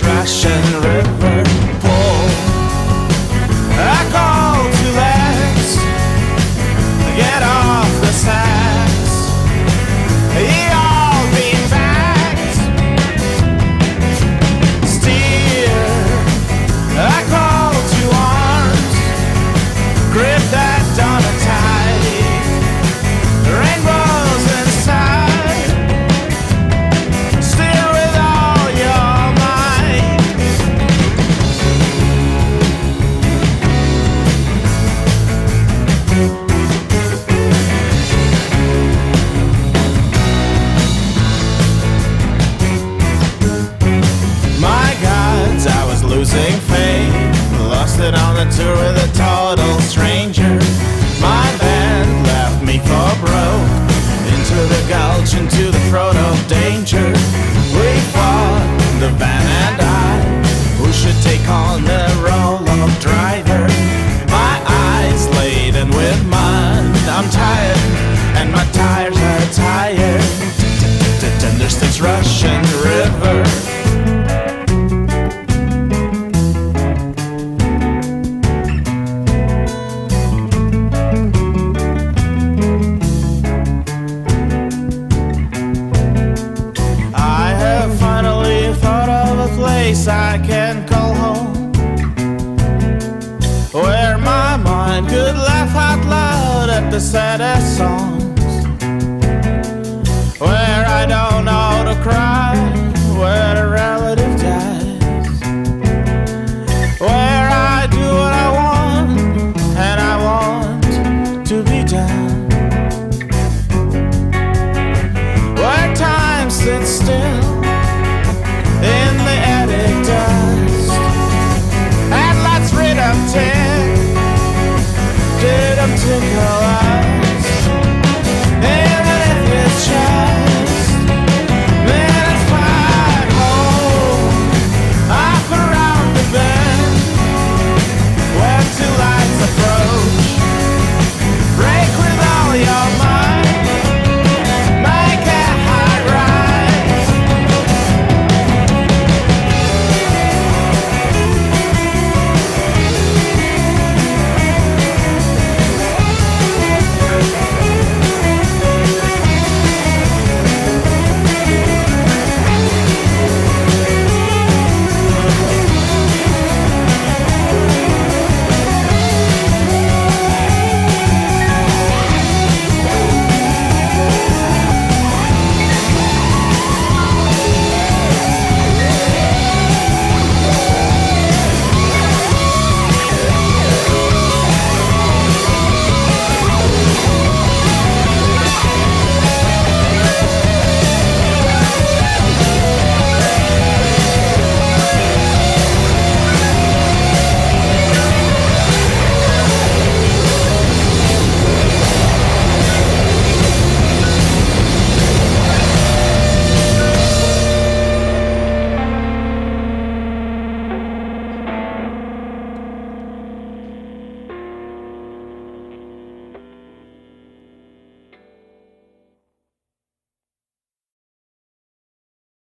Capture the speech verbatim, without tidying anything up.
rushing river. Pull, I call to let's get off the sacks. Ye all being backed. Steer, I call to arms. Grip that donut tight. Rainbows inside. Steer with all your might. My gods, I was losing faith. Lost it on a tour with a total stranger. My band left me for broke. Into the gulch, into the throat of danger. We fought, the van and I. Who should take on the role of driver? My eyes laden with mud. I'm tired, and my tires are tired. Tinderstix rushing river. I can call home, where my mind could laugh out loud at the saddest songs, where I don't know how to cry.